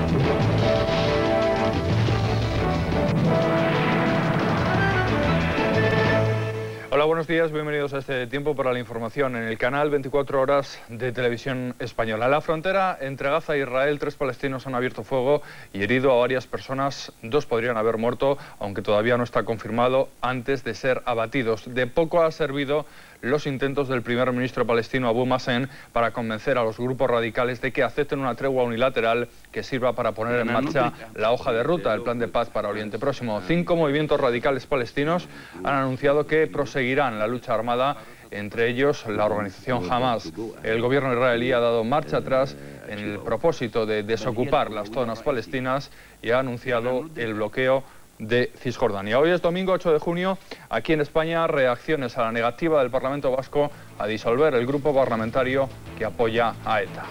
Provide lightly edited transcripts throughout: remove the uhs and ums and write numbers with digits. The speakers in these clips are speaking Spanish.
Hola, buenos días, bienvenidos a este tiempo para la información en el canal 24 horas de Televisión Española. En la frontera entre Gaza e Israel, 3 palestinos han abierto fuego y herido a varias personas. 2 podrían haber muerto, aunque todavía no está confirmado, antes de ser abatidos. De poco ha servido los intentos del primer ministro palestino Abu Mazen para convencer a los grupos radicales de que acepten una tregua unilateral que sirva para poner en marcha la hoja de ruta, el plan de paz para Oriente Próximo. 5 movimientos radicales palestinos han anunciado que proseguirán la lucha armada, entre ellos la organización Hamas. El gobierno israelí ha dado marcha atrás en el propósito de desocupar las zonas palestinas y ha anunciado el bloqueo de Cisjordania. Hoy es domingo 8 de junio, aquí en España, reacciones a la negativa del Parlamento Vasco a disolver el grupo parlamentario que apoya a ETA.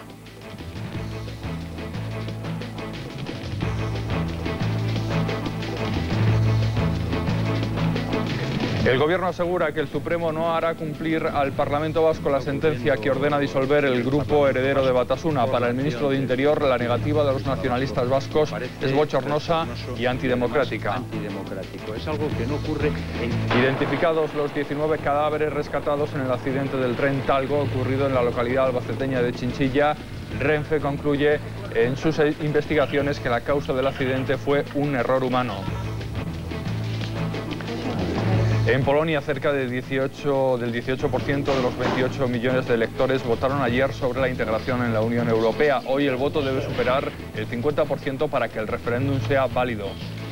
El Gobierno asegura que el Supremo no hará cumplir al Parlamento Vasco la sentencia que ordena disolver el grupo heredero de Batasuna. Para el ministro de Interior, la negativa de los nacionalistas vascos es bochornosa y antidemocrática. Es algo que no ocurre Identificados los 19 cadáveres rescatados en el accidente del tren Talgo ocurrido en la localidad albaceteña de Chinchilla, Renfe concluye en sus investigaciones que la causa del accidente fue un error humano. En Polonia, cerca del 18% de los 28 millones de electores votaron ayer sobre la integración en la Unión Europea. Hoy el voto debe superar el 50% para que el referéndum sea válido.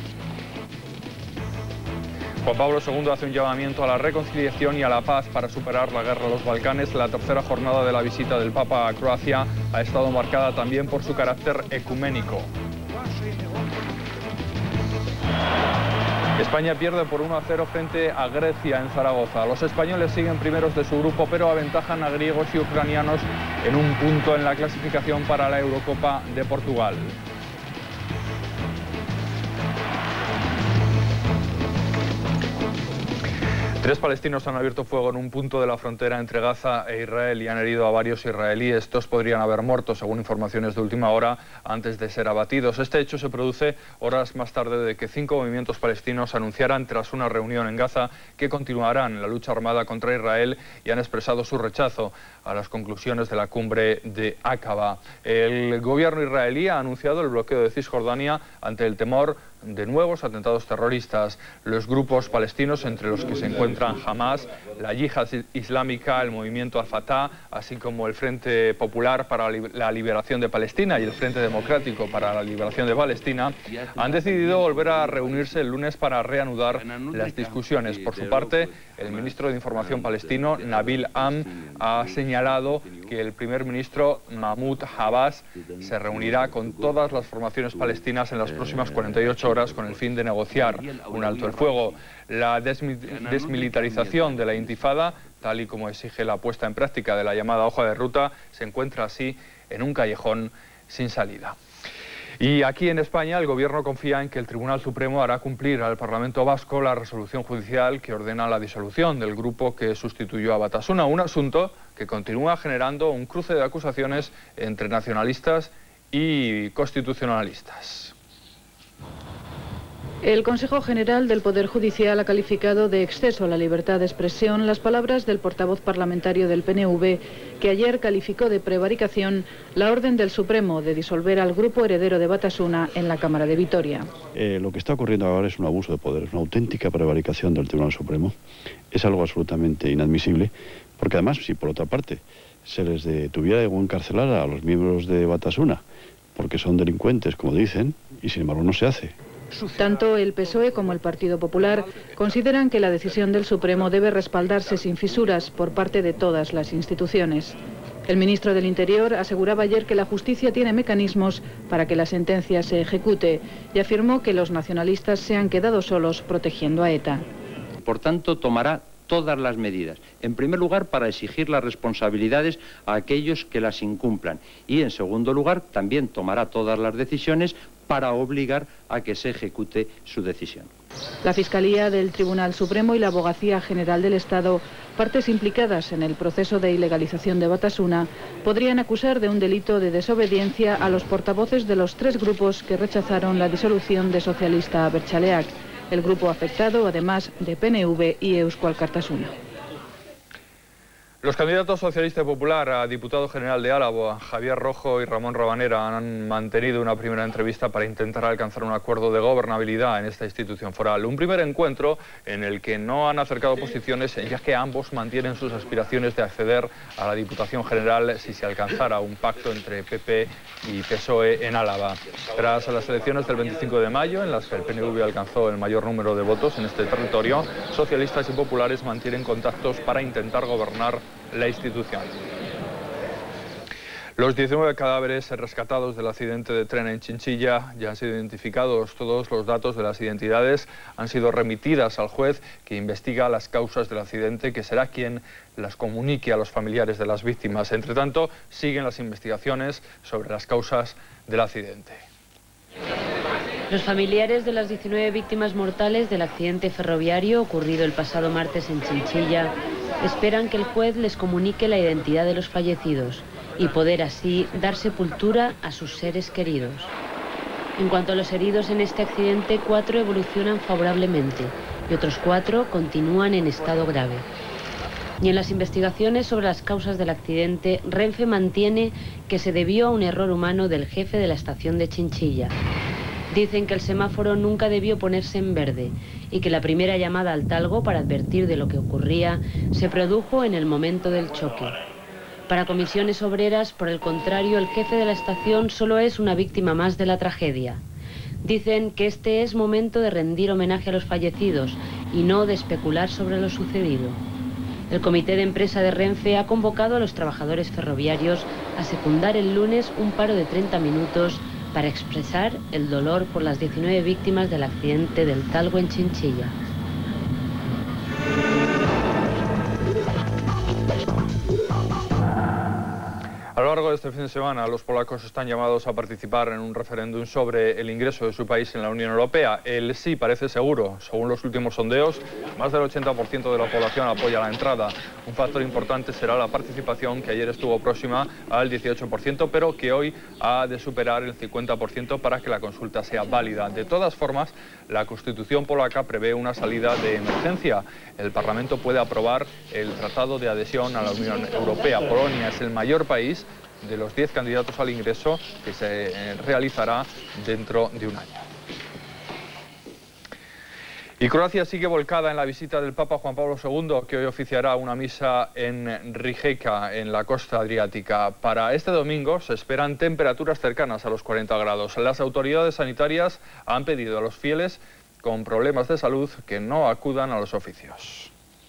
Juan Pablo II hace un llamamiento a la reconciliación y a la paz para superar la guerra de los Balcanes. La tercera jornada de la visita del Papa a Croacia ha estado marcada también por su carácter ecuménico. España pierde por 1-0 frente a Grecia en Zaragoza. Los españoles siguen primeros de su grupo, pero aventajan a griegos y ucranianos en un punto en la clasificación para la Eurocopa de Portugal. Tres palestinos han abierto fuego en un punto de la frontera entre Gaza e Israel y han herido a varios israelíes. 2 podrían haber muerto, según informaciones de última hora, antes de ser abatidos. Este hecho se produce horas más tarde de que 5 movimientos palestinos anunciaran, tras una reunión en Gaza, que continuarán la lucha armada contra Israel y han expresado su rechazo a las conclusiones de la cumbre de Aqaba. El gobierno israelí ha anunciado el bloqueo de Cisjordania ante el temor de nuevos atentados terroristas. Los grupos palestinos, entre los que se encuentran Hamas, la Yihad Islámica, el movimiento Al-Fatah, así como el Frente Popular para la Liberación de Palestina y el Frente Democrático para la Liberación de Palestina, han decidido volver a reunirse el lunes para reanudar las discusiones. Por su parte, el ministro de Información palestino, Nabil Am, ha señalado que el primer ministro Mahmoud Abbas se reunirá con todas las formaciones palestinas en las próximas 48 horas con el fin de negociar un alto el fuego. La desmilitarización de la intifada, tal y como exige la puesta en práctica de la llamada hoja de ruta, se encuentra así en un callejón sin salida. Y aquí en España el Gobierno confía en que el Tribunal Supremo hará cumplir al Parlamento Vasco la resolución judicial que ordena la disolución del grupo que sustituyó a Batasuna, un asunto que continúa generando un cruce de acusaciones entre nacionalistas y constitucionalistas. El Consejo General del Poder Judicial ha calificado de exceso a la libertad de expresión las palabras del portavoz parlamentario del PNV, que ayer calificó de prevaricación la orden del Supremo de disolver al grupo heredero de Batasuna en la Cámara de Vitoria. Lo que está ocurriendo ahora es un abuso de poder, es una auténtica prevaricación del Tribunal Supremo. Es algo absolutamente inadmisible, porque además, si por otra parte se les detuviera o encarcelara a los miembros de Batasuna, porque son delincuentes, como dicen, y sin embargo no se hace. Tanto el PSOE como el Partido Popular consideran que la decisión del Supremo debe respaldarse sin fisuras por parte de todas las instituciones. El ministro del Interior aseguraba ayer que la justicia tiene mecanismos para que la sentencia se ejecute y afirmó que los nacionalistas se han quedado solos protegiendo a ETA. Por tanto, tomará todas las medidas. En primer lugar, para exigir las responsabilidades a aquellos que las incumplan. Y en segundo lugar, también tomará todas las decisiones para obligar a que se ejecute su decisión. La Fiscalía del Tribunal Supremo y la Abogacía General del Estado Partes implicadas en el proceso de ilegalización de Batasuna podrían acusar de un delito de desobediencia a los portavoces de los 3 grupos que rechazaron la disolución de Socialista Abertzaleak, el grupo afectado además de PNV y Eusko Alkartasuna. Los candidatos socialista y popular a diputado general de Álava, Javier Rojo y Ramón Rabanera, han mantenido una primera entrevista para intentar alcanzar un acuerdo de gobernabilidad en esta institución foral. Un primer encuentro en el que no han acercado posiciones, ya que ambos mantienen sus aspiraciones de acceder a la Diputación General si se alcanzara un pacto entre PP y PSOE en Álava. Tras las elecciones del 25 de mayo, en las que el PNV alcanzó el mayor número de votos en este territorio, socialistas y populares mantienen contactos para intentar gobernar la institución. Los 19 cadáveres rescatados del accidente de tren en Chinchilla ya han sido identificados. Todos los datos de las identidades han sido remitidas al juez que investiga las causas del accidente, que será quien las comunique a los familiares de las víctimas. Entre tanto, siguen las investigaciones sobre las causas del accidente. Los familiares de las 19 víctimas mortales del accidente ferroviario ocurrido el pasado martes en Chinchilla esperan que el juez les comunique la identidad de los fallecidos y poder así dar sepultura a sus seres queridos. En cuanto a los heridos en este accidente, 4 evolucionan favorablemente y otros 4 continúan en estado grave. Y en las investigaciones sobre las causas del accidente, Renfe mantiene que se debió a un error humano del jefe de la estación de Chinchilla. Dicen que el semáforo nunca debió ponerse en verde y que la primera llamada al talgo para advertir de lo que ocurría se produjo en el momento del choque. Para Comisiones Obreras, por el contrario, el jefe de la estación solo es una víctima más de la tragedia. Dicen que este es momento de rendir homenaje a los fallecidos y no de especular sobre lo sucedido. El comité de empresa de Renfe ha convocado a los trabajadores ferroviarios a secundar el lunes un paro de 30 minutos para expresar el dolor por las 19 víctimas del accidente del talgo en Chinchilla. A lo largo de este fin de semana, los polacos están llamados a participar en un referéndum sobre el ingreso de su país en la Unión Europea. El sí parece seguro. Según los últimos sondeos, más del 80% de la población apoya la entrada. Un factor importante será la participación, que ayer estuvo próxima al 18%, pero que hoy ha de superar el 50% para que la consulta sea válida. De todas formas, la Constitución polaca prevé una salida de emergencia. El Parlamento puede aprobar el Tratado de Adhesión a la Unión Europea. Polonia es el mayor país de los 10 candidatos al ingreso, que se realizará dentro de un año. Y Croacia sigue volcada en la visita del Papa Juan Pablo II, que hoy oficiará una misa en Rijeka, en la costa adriática. Para este domingo se esperan temperaturas cercanas a los 40 grados. Las autoridades sanitarias han pedido a los fieles con problemas de salud que no acudan a los oficios.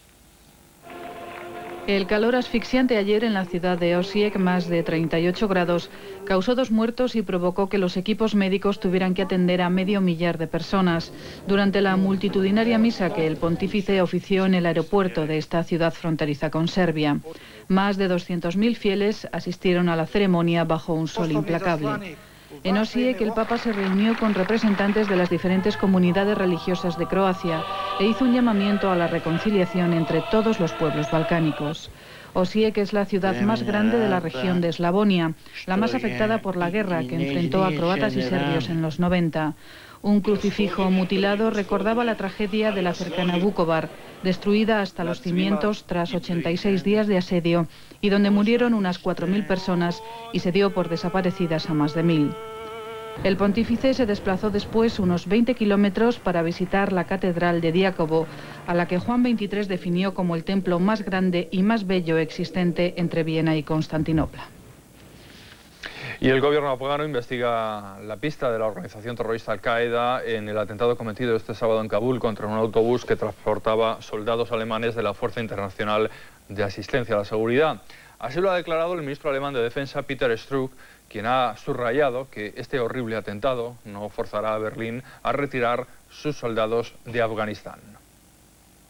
El calor asfixiante ayer en la ciudad de Osijek, más de 38 grados, causó 2 muertos y provocó que los equipos médicos tuvieran que atender a medio millar de personas durante la multitudinaria misa que el pontífice ofició en el aeropuerto de esta ciudad fronteriza con Serbia. Más de 200.000 fieles asistieron a la ceremonia bajo un sol implacable. En Osijek, el Papa se reunió con representantes de las diferentes comunidades religiosas de Croacia e hizo un llamamiento a la reconciliación entre todos los pueblos balcánicos. Osijek es la ciudad más grande de la región de Eslavonia, la más afectada por la guerra que enfrentó a croatas y serbios en los 90. Un crucifijo mutilado recordaba la tragedia de la cercana Vukovar, destruida hasta los cimientos tras 86 días de asedio y donde murieron unas 4.000 personas y se dio por desaparecidas a más de 1.000. El pontífice se desplazó después unos 20 kilómetros para visitar la catedral de Diákovo, a la que Juan XXIII definió como el templo más grande y más bello existente entre Viena y Constantinopla. Y el gobierno afgano investiga la pista de la organización terrorista Al-Qaeda en el atentado cometido este sábado en Kabul contra un autobús que transportaba soldados alemanes de la Fuerza Internacional de Asistencia a la Seguridad. Así lo ha declarado el ministro alemán de Defensa, Peter Struck, quien ha subrayado que este horrible atentado no forzará a Berlín a retirar sus soldados de Afganistán.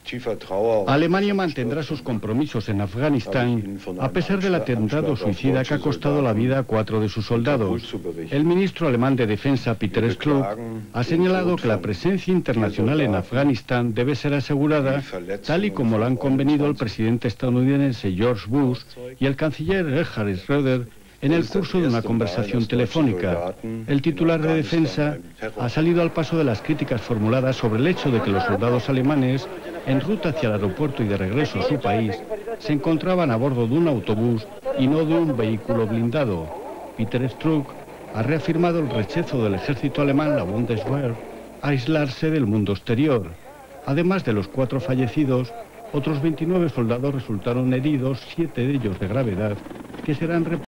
Alemania mantendrá sus compromisos en Afganistán a pesar del atentado suicida que ha costado la vida a 4 de sus soldados. El ministro alemán de Defensa, Peter Struck, ha señalado que la presencia internacional en Afganistán debe ser asegurada, tal y como lo han convenido el presidente estadounidense George Bush y el canciller Gerhard Schröder en el curso de una conversación telefónica. El titular de Defensa ha salido al paso de las críticas formuladas sobre el hecho de que los soldados alemanes, en ruta hacia el aeropuerto y de regreso a su país, se encontraban a bordo de un autobús y no de un vehículo blindado. Peter Struck ha reafirmado el rechazo del ejército alemán, la Bundeswehr, a aislarse del mundo exterior. Además de los 4 fallecidos, otros 29 soldados resultaron heridos, 7 de ellos de gravedad, que serán